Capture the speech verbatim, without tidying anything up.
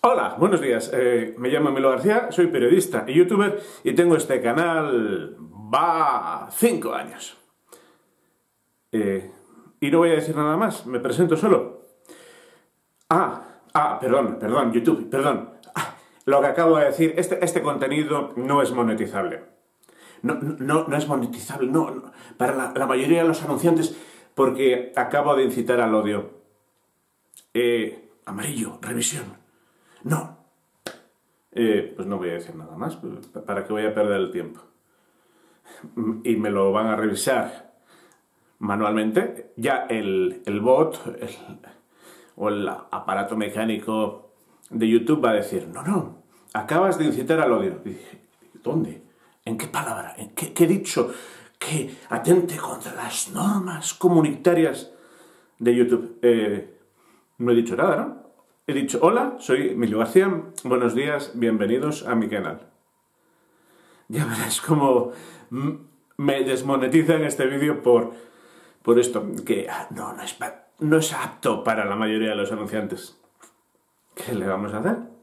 Hola, buenos días. Eh, me llamo Emilio García, soy periodista y youtuber y tengo este canal... va... cinco años. Eh, y no voy a decir nada más, me presento solo. Ah, ah, perdón, perdón, YouTube, perdón. Ah, lo que acabo de decir, este, este contenido no es monetizable. No, no, no es monetizable, no, no. Para la, la mayoría de los anunciantes, porque acabo de incitar al odio. Eh, amarillo, revisión. No. Eh, pues no voy a decir nada más, para que voy a perder el tiempo. Y me lo van a revisar manualmente. Ya el, el bot el, o el aparato mecánico de YouTube va a decir, no, no, acabas de incitar al odio. Y dije, ¿dónde? ¿En qué palabra? ¿En qué, qué he dicho? Que atente contra las normas comunitarias de YouTube. Eh, no he dicho nada, ¿no? He dicho, hola, soy Emilio García, buenos días, bienvenidos a mi canal. Ya verás cómo me desmonetizan este vídeo por, por esto, que no, no es, no es apto para la mayoría de los anunciantes. ¿Qué le vamos a hacer?